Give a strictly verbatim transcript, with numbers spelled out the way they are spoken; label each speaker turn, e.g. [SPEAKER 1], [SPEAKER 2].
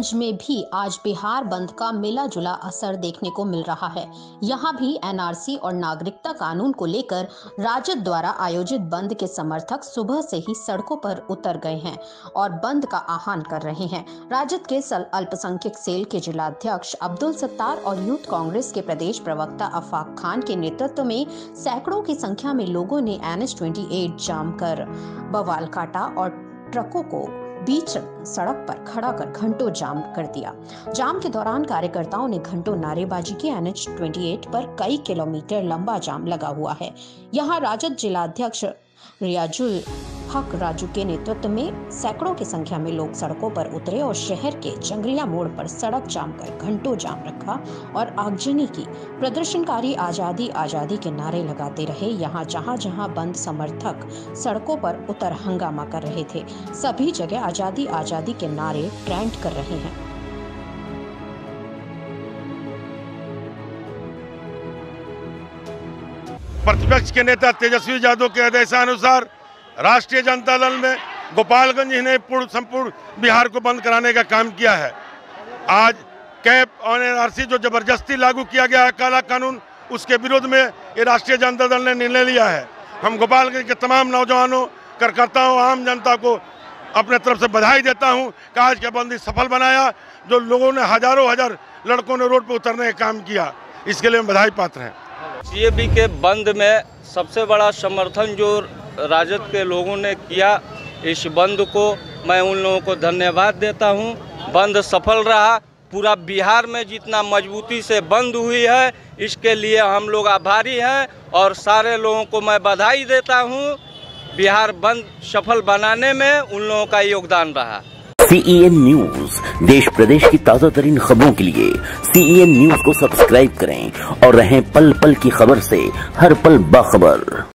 [SPEAKER 1] राज्य में भी आज बिहार बंद का मिला जुला असर देखने को मिल रहा है। यहाँ भी एनआरसी और नागरिकता कानून को लेकर राजद द्वारा आयोजित बंद के समर्थक सुबह से ही सड़कों पर उतर गए हैं और बंद का आह्वान कर रहे हैं। राजद के अल्पसंख्यक सेल के जिलाध्यक्ष अब्दुल सत्तार और यूथ कांग्रेस के प्रदेश प्रवक्ता अफाक खान के नेतृत्व में सैकड़ों की संख्या में लोगों ने एन एच अट्ठाईस जाम कर बवाल काटा और ट्रकों को बीच सड़क पर खड़ा कर घंटों जाम कर दिया। जाम के दौरान कार्यकर्ताओं ने घंटों नारेबाजी की। एन एच अट्ठाईस पर कई किलोमीटर लंबा जाम लगा हुआ है। यहां राजद जिलाध्यक्ष रियाजुल हक राजू के नेतृत्व में सैकड़ों की संख्या में लोग सड़कों पर उतरे और शहर के जंगलिया मोड़ पर सड़क जाम कर घंटों जाम रखा और आगजनी की। प्रदर्शनकारी आजादी आजादी के नारे लगाते रहे। यहाँ जहाँ जहाँ बंद समर्थक सड़कों पर उतर हंगामा कर रहे थे, सभी जगह आजादी आजादी के नारे ट्रेंड कर रहे हैं।
[SPEAKER 2] प्रतिपक्ष के नेता तेजस्वी यादव के आदेशानुसार राष्ट्रीय जनता दल में गोपालगंज ही नहीं पूर्ण संपूर्ण बिहार को बंद कराने का काम किया है। आज कैप और एनआरसी जो जबरदस्ती लागू किया गया है काला कानून, उसके विरोध में ये राष्ट्रीय जनता दल ने निर्णय लिया है। हम गोपालगंज के तमाम नौजवानों, कार्यकर्ताओं, आम जनता को अपने तरफ से बधाई देता हूं कि आज का बंदी सफल बनाया। जो लोगों ने हजारों हजार लड़कों ने रोड पर उतरने का काम किया, इसके लिए हम बधाई पात्र हैं।
[SPEAKER 3] सीएबी के बंद में सबसे बड़ा समर्थन जो राजद के लोगों ने किया, इस बंद को मैं उन लोगों को धन्यवाद देता हूं। बंद सफल रहा। पूरा बिहार में जितना मजबूती से बंद हुई है, इसके लिए हम लोग आभारी हैं और सारे लोगों को मैं बधाई देता हूं। बिहार बंद सफल बनाने में उन लोगों का योगदान रहा।
[SPEAKER 4] सीईएन न्यूज, देश प्रदेश की ताजा तरीन खबरों के लिए सीईएन न्यूज को सब्सक्राइब करें और रहें पल पल की खबर से हर पल बाखबर।